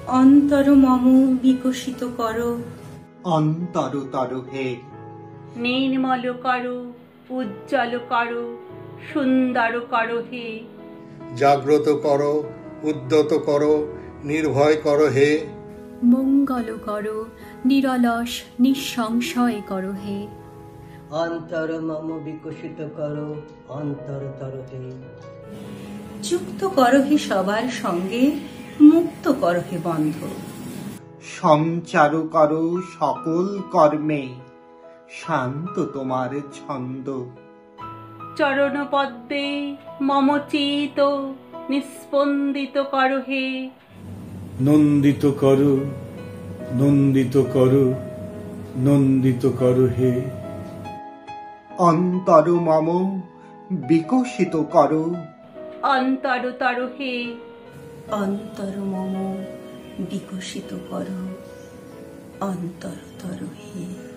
অন্তর মম বিকশিত করো, অন্তরতর হে। নির্মল করো, উজ্জ্বল করো, সুন্দর করো হে। জাগ্রত করো, উদ্যত করো, নির্ভয় করো হে। মঙ্গল করো, নিরলস নিঃসংশয় করো হে। অন্তর মম বিকশিত করো, অন্তরতর হে। যুক্ত করো হে সবার সঙ্গে, মুক্ত করো হে বন্ধ। সঞ্চার করো সকল কর্মে, শান্ত তোমার ছন্দ। চরণ পদ্মে মম চিত নিস্পন্দিত করো হে। নন্দিত করো, নন্দিত করো, নন্দিত করো হে। অন্তর মম বিকশিত করো, অন্তরতর হে। অন্তর মম বিকশিত করো, অন্তরতর হে।